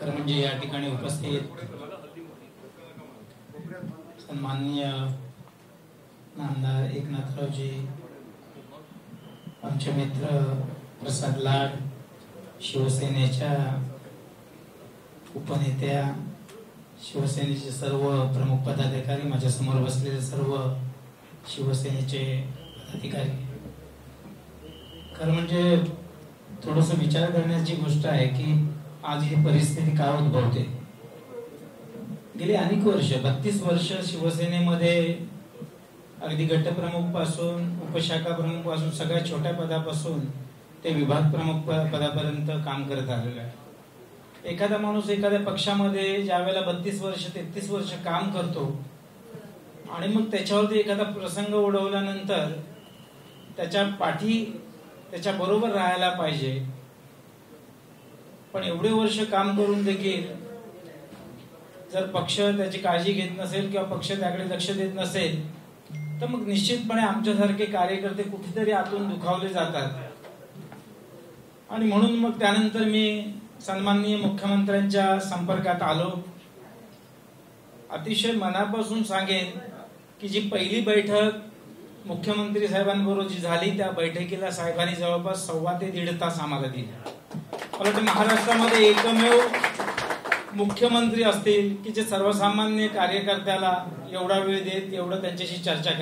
खरं म्हणजे या ठिकाणी उपस्थित सन्माननीय नामदार एकनाथरावजी, आमचे मित्र प्रसाद लाड, शिवसेनेच्या उपनेत्या, शिवसेनेचे सर्व प्रमुख पदाधिकारी, माझ्या समोर बसलेले सर्व शिवसेनेचे पदाधिकारी, खरं म्हणजे थोडंसं विचार करण्याची गोष्ट आहे की आज ही परिस्थिती का उद्भवते। गेली अनेक वर्ष, 32 वर्ष शिवसेनेमध्ये अगदी गटप्रमुख पासून, उपशाखा प्रमुख पासून, सगळ्या छोट्या पदापासून ते विभाग प्रमुख पदापर्यंत काम करत आलेलो आहे। एखादा माणूस एखाद्या पक्षामध्ये ज्यावेळेला 32 वर्ष 33 वर्ष काम करतो आणि मग त्याच्यावरती एखादा प्रसंग उडवल्यानंतर त्याच्या पाठी त्याच्या बरोबर राहायला पाहिजे, पण एवढे वर्ष काम करून देखील जर पक्ष त्याची काळजी घेत नसेल किंवा पक्ष त्याकडे लक्ष देत नसेल तर मग निश्चितपणे आमच्यासारखे कार्यकर्ते कुठेतरी आतून दुखावले जातात। आणि म्हणून मग त्यानंतर मी सन्माननीय मुख्यमंत्र्यांच्या संपर्कात आलो। अतिशय मनापासून सांगेन की जी पहिली बैठक मुख्यमंत्री साहेबांबरोबर जी झाली त्या बैठकीला साहेबांनी जवळपास 1.25 ते 1.5 तास आम्हाला दिले। मला वाटतं महाराष्ट्रामध्ये एकमेव मुख्यमंत्री असतील की जे सर्वसामान्य कार्यकर्त्याला एवढा वेळ देत एवढं त्यांच्याशी चर्चा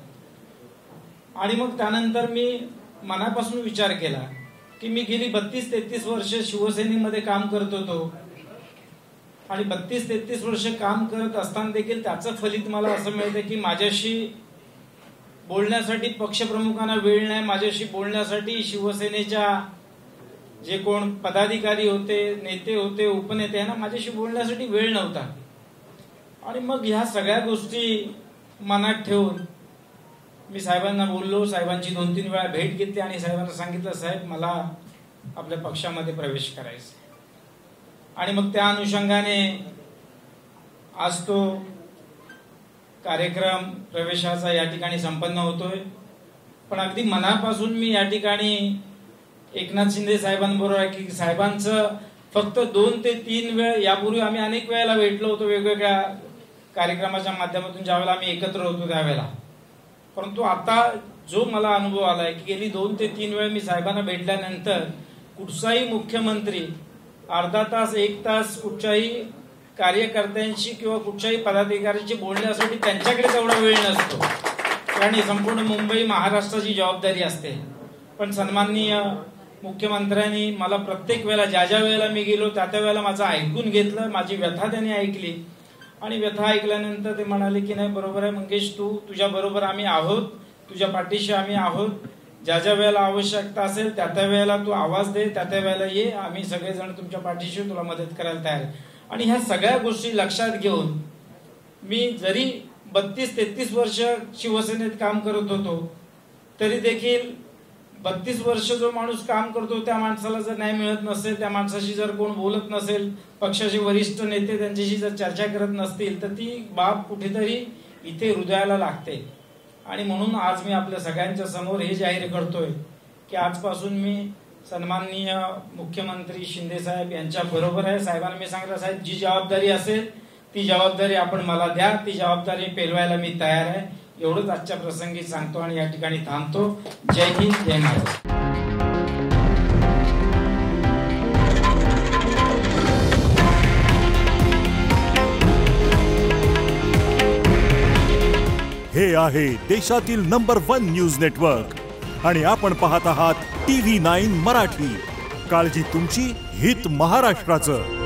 करतात। आणि मग त्यानंतर मी मनापासून विचार केला की मी गेली 32-33 वर्ष शिवसेनेमध्ये काम करत होतो आणि 32-33 वर्ष काम करत असताना देखील त्याचं फलित मला असं मिळतं की माझ्याशी बोलण्यासाठी पक्षप्रमुखांना वेळ नाही, माझ्याशी बोलण्यासाठी शिवसेनेच्या जे कोण पदाधिकारी होते, नेते होते, उपनेते ना, माझ्याशी बोलण्यासाठी वेळ नव्हता। आणि मग ह्या सगळ्या गोष्टी मनात ठेवून मी साहेबांना बोललो, साहेबांची 2-3 वेळा भेट घेतली आणि साहेबांना सांगितलं, साहेब मला आपल्या पक्षामध्ये प्रवेश करायचा। आणि मग त्या अनुषंगाने आज तो कार्यक्रम प्रवेशाचा या ठिकाणी संपन्न होतोय। पण अगदी मनापासून मी या ठिकाणी एकनाथ शिंदे साहेबांबरोबर आहे की साहेबांचं फक्त 2 ते 3 वेळ, यापूर्वी आम्ही अनेक वेळेला भेटलो होतो वेगवेगळ्या कार्यक्रमाच्या माध्यमातून ज्यावेळेला आम्ही एकत्र होतो त्यावेळेला, परंतु आता जो मला अनुभव आलाय की गेली 2 ते 3 वेळ मी साहेबांना भेटल्यानंतर कुठचाही मुख्यमंत्री अर्धा तास 1 तास कुठच्याही कार्यकर्त्यांशी किंवा कुठच्याही पदाधिकाऱ्यांशी बोलण्यासाठी त्यांच्याकडे तेवढा वेळ नसतो, कारण संपूर्ण मुंबई महाराष्ट्राची जबाबदारी असते। पण सन्माननीय मुख्यमंत्र्यांनी मला प्रत्येक वेळेला ज्या वेळेला मी गेलो त्या वेळेला माझं ऐकून घेतलं, माझी व्यथा त्यांनी ऐकली आणि व्यथा ऐकल्यानंतर ते म्हणाले की नाही बरोबर आहे मंगेश, तुझ्या बरोबर आम्ही आहोत, तुझ्या पाठीशी आम्ही आहोत, ज्या वेळेला आवश्यकता असेल त्या वेळेला तू आवाज दे, त्या वेळेला ये, आम्ही सगळेजण तुमच्या पाठीशी तुला मदत करायला तयार आहे। आणि ह्या सगळ्या गोष्टी लक्षात घेऊन मी जरी 32-33 वर्ष शिवसेनेत काम करत होतो तरी देखील 32 वर्ष जो माणूस काम करतो त्या माणसाला जर न्याय मिळत नसेल, त्या माणसाशी जर कोण बोलत नसेल, पक्षाचे वरिष्ठ नेते त्यांच्याशी जर चर्चा करत नसतील तर ती बाब कुठेतरी इथे हृदयाला लागते। आणि म्हणून आज मी आपल्या सगळ्यांच्या समोर हे जाहीर करतोय की आजपासून मी सन्माननीय मुख्यमंत्री शिंदे साहेब यांच्या बरोबर आहे। साहेबांना मी सांगितलं, साहेब जी जबाबदारी असेल ती जबाबदारी आपण मला द्या, ती जबाबदारी पेलवायला मी तयार आहे, एवढंच आजच्या प्रसंगी सांगतो आणि या ठिकाणी थांबतो। जय हिंद, जय महाराष्ट्र। हे आहे देशातील नंबर 1 न्यूज नेटवर्क आणि आपण पाहत आहात TV9 मराठी। काळजी तुमची, हित महाराष्ट्राचं।